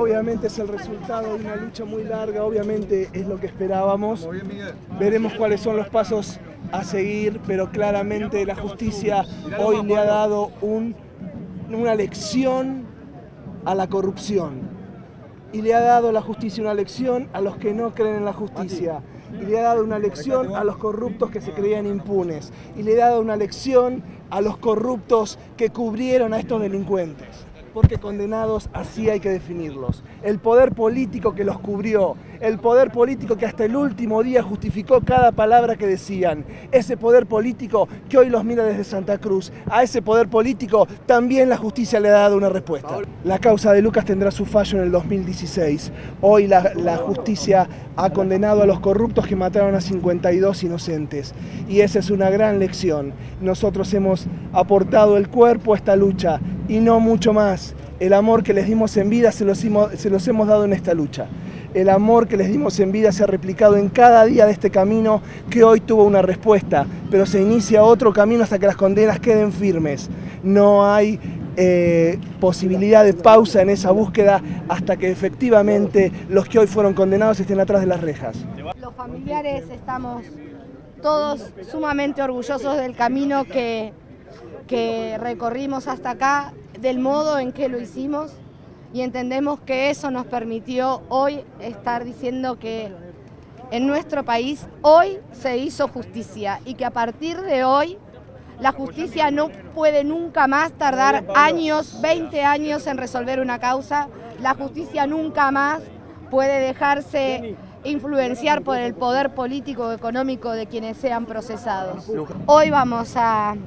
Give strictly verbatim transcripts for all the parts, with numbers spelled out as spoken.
obviamente es el resultado de una lucha muy larga, obviamente es lo que esperábamos. Veremos cuáles son los pasos a seguir, pero claramente la justicia hoy le ha dado un, una lección a la corrupción. Y le ha dado la justicia una lección a los que no creen en la justicia. Y le ha dado una lección a los corruptos que se creían impunes. Y le ha dado una lección a los corruptos que cubrieron a estos delincuentes. Porque condenados así hay que definirlos. El poder político que los cubrió, el poder político que hasta el último día justificó cada palabra que decían, ese poder político que hoy los mira desde Santa Cruz, a ese poder político también la justicia le ha dado una respuesta. La causa de Lucas tendrá su fallo en el dos mil dieciséis. Hoy la, la justicia ha condenado a los corruptos que mataron a cincuenta y dos inocentes. Y esa es una gran lección. Nosotros hemos aportado el cuerpo a esta lucha y no mucho más. El amor que les dimos en vida se los, hemos, se los hemos dado en esta lucha. El amor que les dimos en vida se ha replicado en cada día de este camino que hoy tuvo una respuesta, pero se inicia otro camino hasta que las condenas queden firmes. No hay eh, posibilidad de pausa en esa búsqueda hasta que efectivamente los que hoy fueron condenados estén atrás de las rejas. Los familiares estamos todos sumamente orgullosos del camino que, que recorrimos hasta acá, del modo en que lo hicimos, y entendemos que eso nos permitió hoy estar diciendo que en nuestro país hoy se hizo justicia y que a partir de hoy la justicia no puede nunca más tardar años, veinte años en resolver una causa. La justicia nunca más puede dejarse influenciar por el poder político o económico de quienes sean procesados. Hoy vamos a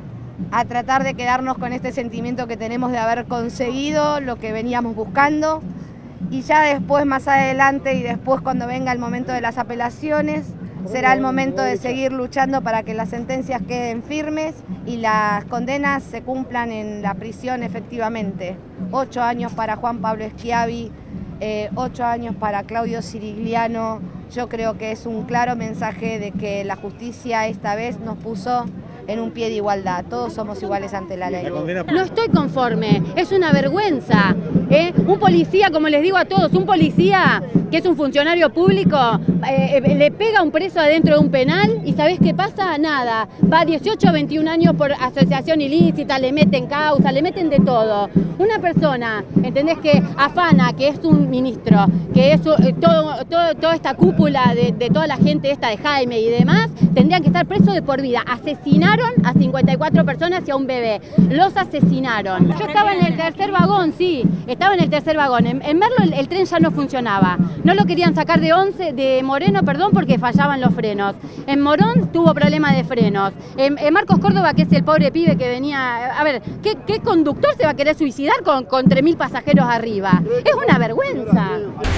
a tratar de quedarnos con este sentimiento que tenemos de haber conseguido lo que veníamos buscando, y ya después, más adelante, y después cuando venga el momento de las apelaciones, será el momento de seguir luchando para que las sentencias queden firmes y las condenas se cumplan en la prisión efectivamente. Ocho años para Juan Pablo Schiavi, eh, ocho años para Claudio Cirigliano. Yo creo que es un claro mensaje de que la justicia esta vez nos puso en un pie de igualdad. Todos somos iguales ante la ley. No estoy conforme, es una vergüenza. ¿eh? Un policía, como les digo a todos, un policía que es un funcionario público, eh, le pega a un preso adentro de un penal y ¿sabés qué pasa? Nada. Va dieciocho a veintiún años por asociación ilícita, le meten causa, le meten de todo. Una persona, ¿entendés? Que afana, que es un ministro, que es eh, todo, todo, toda esta cúpula de, de toda la gente esta de Jaime y demás, tendrían que estar presos de por vida. Asesinaron a cincuenta y cuatro personas y a un bebé. Los asesinaron. Yo estaba en el tercer vagón, sí, estaba en el tercer vagón. En, en Merlo el, el tren ya no funcionaba. No lo querían sacar de once, de Moreno, perdón, porque fallaban los frenos. En Morón tuvo problema de frenos. En, en Marcos Córdoba, que es el pobre pibe que venía... A ver, ¿qué, qué conductor se va a querer suicidar con, con tres mil pasajeros arriba? Es una vergüenza.